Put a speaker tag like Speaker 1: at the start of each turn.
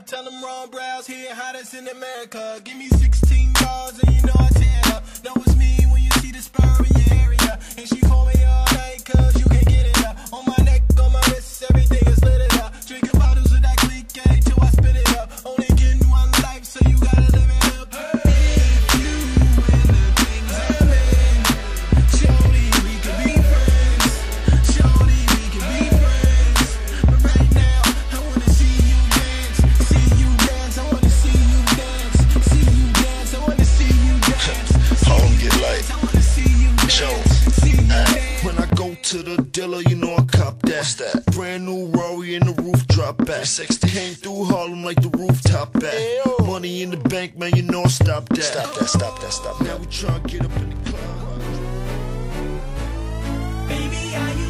Speaker 1: Tell them Ron Browns here, hottest in America. Give me 16 bars and you know I tear up. Know it's me when you see the sperm in your area. And she call me all night cause you can't get it up. On my neck, on my wrist, everything is lit it up. Drinking bottles of that clique till I spit it up. Only getting one life, so you gotta live it up. If you in the things I'm in, shorty, we could be friends. Shorty, we could be friends. But right now, I wanna see you dance. See you dance, I wanna see you dance. See you dance, I wanna see you dance.
Speaker 2: Home get light.
Speaker 1: I wanna see you dance. See you dance.
Speaker 2: When I go to the dealer, you know I cop that. What's that? Brand new Rory in the roof drop back. 60 hang through Harlem like the rooftop back.
Speaker 1: Ayo.
Speaker 2: Money in the bank, man, you know I stop that.
Speaker 3: Stop that, stop that, stop that.
Speaker 2: Now we tryna get up in the club.
Speaker 1: Baby, are you